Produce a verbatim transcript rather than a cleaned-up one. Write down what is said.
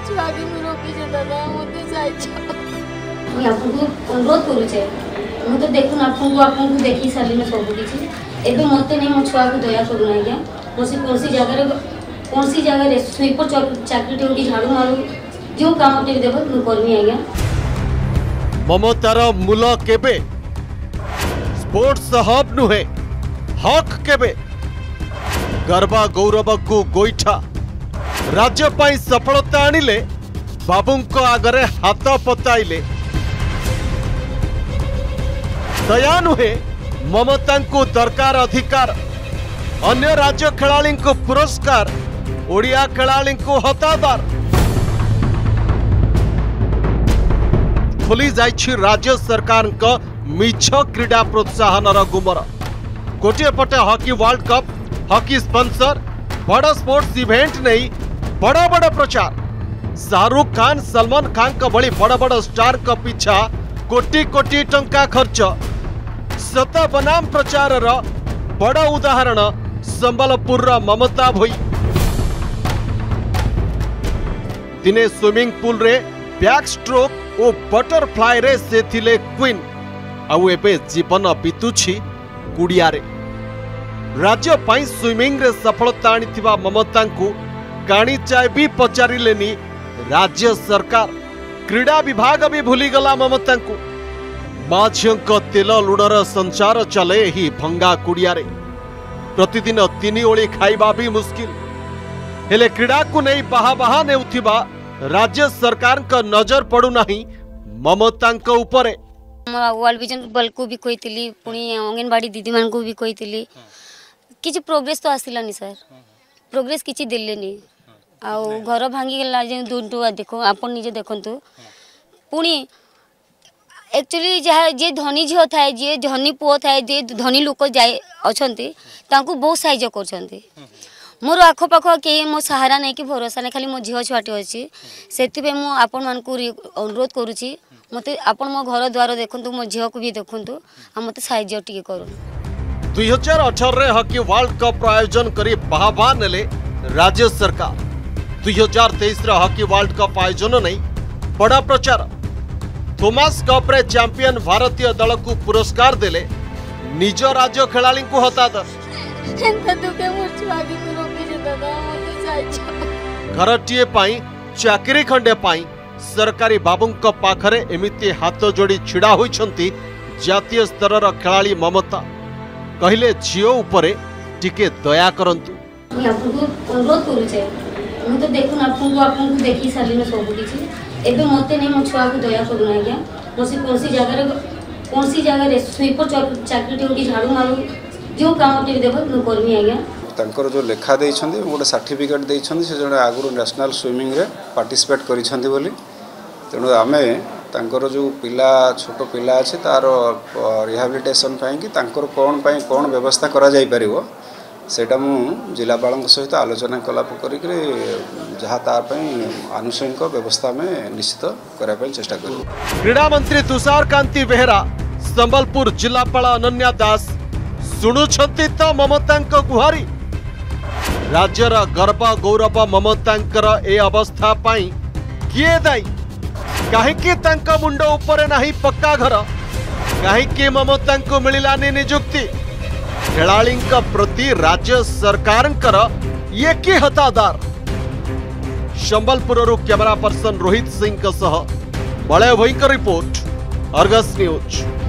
छुआ के मुझे रोकी दादा मत मुझे आपको अनुरोध करुचे मुझे तो देखुन आपको आपको देखी सारे सब किसी एवं मत नहीं मो छुआ को दया करूना आज्ञा मोसी कौन सी जगह कौन सी जगह स्वीपर चाकरी टे झाड़ू मारू जो काम टे देव मुझे करमी आज्ञा। ममतार मूल केबे स्पोर्ट्स हब नुहे हक केबे गर्वा गौरव को गोईठा राज्य पाई सफलता आनिले बाबूंको आगरे हाथ पताइले दया नुहे ममता को दरकार अधिकार अन्य राज्य खेलाड़ी को पुरस्कार ओडिया खेलाड़ी को हतादार खोली जाइछि राज्य सरकार को मिछ क्रीडा प्रोत्साहन गुमर गोटे पटे hockey world cup hockey sponsor बड़ स्पोर्ट्स इवेंट नहीं बड़ बड़ प्रचार शाहरुख खान सलमान खान का भली बड़ बड़ स्टार का पीछा कोटी कोटी टंका खर्च सत बनाम प्रचार बड़ उदाहरण संबलपुर ममता भोई दिने स्विमिंग पूल रे बैक स्ट्रोक और बटरफ्लाई रे से थिले क्वीन आउ एबे जीवन बीतुछि कुड़िया रे राज्य पाई स्विमिंग रे सफलता आनिथिबा ममता को काणी चाय भी पचारिलेनी राज्य सरकार क्रीड़ा विभाग भी भूलीगला ममता को माँ झीओं तेल लुणर संचार चले ही भंगा कुड़िया रे प्रतिदिन तीन ओली खाइबा भी मुश्किल हेले क्रीड़ा को नहीं बाहा बाहा नेउथिबा राज्य सरकार का नजर पड़ू नहीं ममता उपरे वर्ल्ड विजन बल को भी कही पुणी अंगनवाड़ी दीदी मान को भी कही किसी प्रोग्रेस तो आसलानी सर प्रोग्रेस किसी दिलेनी आउ घर भांगी गला दुटुआ देखो आप निजे देखंतु पुणी एक्चुअली जहाँ जे धनी झील थाए जे धनी पुओ थाए जे धनी लोक जाए अच्छे बहुत साहाय्य कर मोर आखपाख कहीं मो सहारा नहीं कि भरोसा नहीं खाली मो झील छुआटे अच्छी से आपण मान अनुरोध करुच्ची मत आपण मो घर द्वार देखु मो झील को भी देखु आ मत साहाय्य टी कर दुई हजार अठारह हॉकी वर्ल्ड कप आयोजन करी बाहा नेले राज्य सरकार दुई हजार तेईस हॉकी वर्ल्ड कप आयोजन नहीं बड़ा प्रचार थोमास कप रे चैंपियन भारतीय दल को पुरस्कार देले निज राज्य खेलाड़ी को हतादर घर टीए पाई चाकरी खंडे पाई सरकारी बाबूंक पाखरे एमिति हाथ जोड़ी छिड़ा होइछंती जातीय स्तर खेलाड़ी ममता कहले झीओ उपरे टिके दया करंतु मैं आपको अनुरोध करुचे मुझे तो देखुन आपको आपको देखी सारे सब किसी एवं मत नहीं मो छुआ को दया करूना आज्ञा मोसी कौन सी जगह कौन सी जगह स्वीपर चाकरी टे झाड़ू मारू जो काम टे देव मुझे करमी आज्ञा तांकर जो लेखा देइछंदी गोटे सर्टिफिकेट देइछंदी से जने आगुरु नेशनल स्विमिंग रे पार्टिसिपेट करिछंदी बोली तेणु आमे तांकर जो पिला छोट पिला अच्छे तार रिहाबिलिटेशन पाई कि तांकर कौन पाई कौन व्यवस्था करा जाई परिवो सेटा मु जिलापाल सहित आलोचना कलाप करी जहाँ तार आनुषंगिक व्यवस्था में निश्चित करने चेष्टा कर क्रीड़ा मंत्री तुषार कांति बेहेरा संबलपुर जिलापाल अनन्या दास शुणुछंती तो ममता गुहारी राज्यर गर्व गौरव ममता ए अवस्था पाई किए दायी कहीं तांका मुंड उपरे नहीं पक्का घर कहीं ममता को मिलानी निजुक्ति खेलाड़ी प्रति राज्य सरकार ये कि हतादार संबलपुर कैमरा पर्सन रोहित सिंह बलय भई रिपोर्ट अर्गस न्यूज।